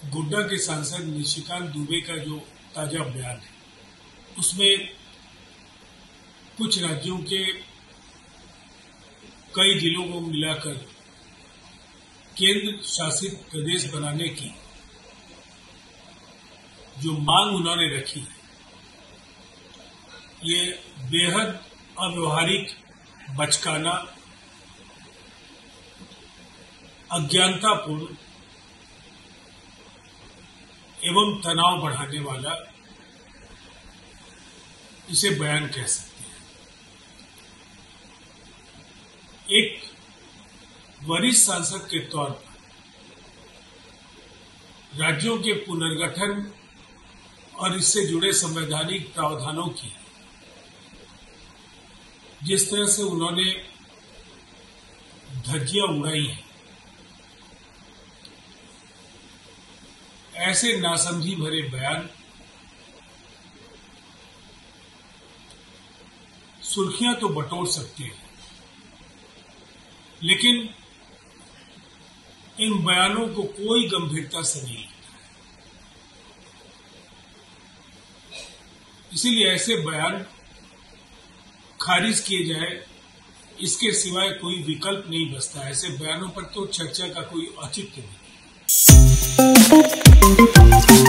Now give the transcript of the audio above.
गोड्डा के सांसद निशिकांत दुबे का जो ताजा बयान है उसमें कुछ राज्यों के कई जिलों को मिलाकर केंद्र शासित प्रदेश बनाने की जो मांग उन्होंने रखी है ये बेहद अव्यवहारिक, बचकाना, अज्ञानतापूर्ण एवं तनाव बढ़ाने वाला इसे बयान कह सकते हैं। एक वरिष्ठ सांसद के तौर पर राज्यों के पुनर्गठन और इससे जुड़े संवैधानिक प्रावधानों की जिस तरह से उन्होंने धज्जियां उड़ाई हैं, ऐसे नासमझी भरे बयान सुर्खियां तो बटोर सकते हैं, लेकिन इन बयानों को कोई गंभीरता से नहीं लेता है। इसीलिए ऐसे बयान खारिज किए जाए, इसके सिवाय कोई विकल्प नहीं बचता। ऐसे बयानों पर तो चर्चा का कोई औचित्य नहीं।